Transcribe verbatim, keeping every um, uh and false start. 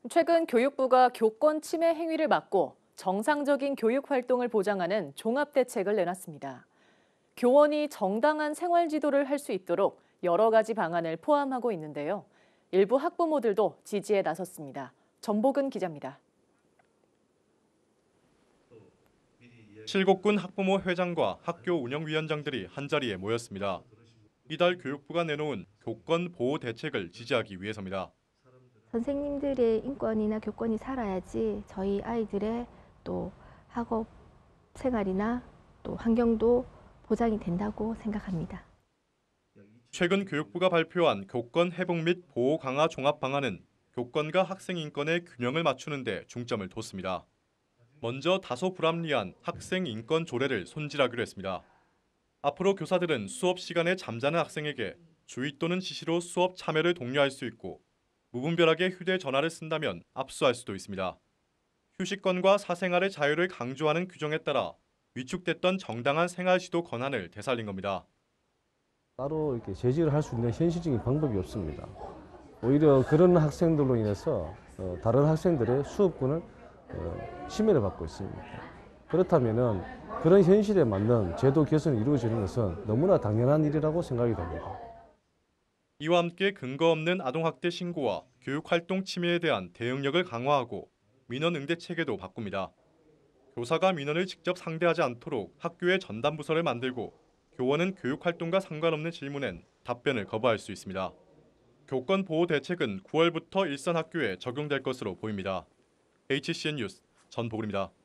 최근 교육부가 교권 침해 행위를 막고 정상적인 교육 활동을 보장하는 종합대책을 내놨습니다. 교원이 정당한 생활 지도를 할 수 있도록 여러 가지 방안을 포함하고 있는데요. 일부 학부모들도 지지에 나섰습니다. 전복은 기자입니다. 칠곡군 학부모 회장과 학교 운영위원장들이 한자리에 모였습니다. 이달 교육부가 내놓은 교권 보호 대책을 지지하기 위해서입니다. 선생님들의 인권이나 교권이 살아야지 저희 아이들의 또 학업 생활이나 또 환경도 보장이 된다고 생각합니다. 최근 교육부가 발표한 교권 회복 및 보호 강화 종합 방안은 교권과 학생 인권의 균형을 맞추는 데 중점을 뒀습니다. 먼저 다소 불합리한 학생 인권 조례를 손질하기로 했습니다. 앞으로 교사들은 수업 시간에 잠자는 학생에게 주의 또는 지시로 수업 참여를 독려할 수 있고 무분별하게 휴대전화를 쓴다면 압수할 수도 있습니다. 휴식권과 사생활의 자유를 강조하는 규정에 따라 위축됐던 정당한 생활 지도 권한을 되살린 겁니다. 따로 이렇게 제지를 할 수 있는 현실적인 방법이 없습니다. 오히려 그런 학생들로 인해서 다른 학생들의 수업권을 침해를 받고 있습니다. 그렇다면 그런 현실에 맞는 제도 개선이 이루어지는 것은 너무나 당연한 일이라고 생각이 됩니다. 이와 함께 근거 없는 아동학대 신고와 교육활동 침해에 대한 대응력을 강화하고 민원 응대 체계도 바꿉니다. 교사가 민원을 직접 상대하지 않도록 학교에 전담부서를 만들고 교원은 교육활동과 상관없는 질문엔 답변을 거부할 수 있습니다. 교권 보호 대책은 구월부터 일선 학교에 적용될 것으로 보입니다. 에이치씨엔 뉴스 전복울입니다.